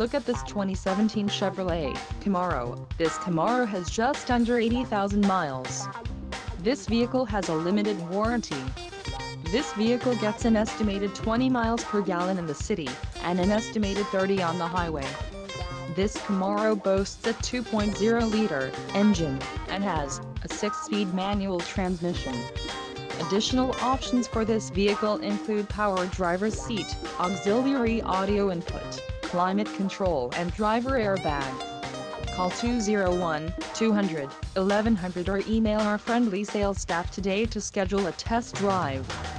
Look at this 2017 Chevrolet Camaro. This Camaro has just under 80,000 miles. This vehicle has a limited warranty. This vehicle gets an estimated 20 miles per gallon in the city, and an estimated 30 on the highway. This Camaro boasts a 2.0-liter engine, and has a 6-speed manual transmission. Additional options for this vehicle include power driver's seat, auxiliary audio input, climate control and driver airbag. Call 201-200-1100 or email our friendly sales staff today to schedule a test drive.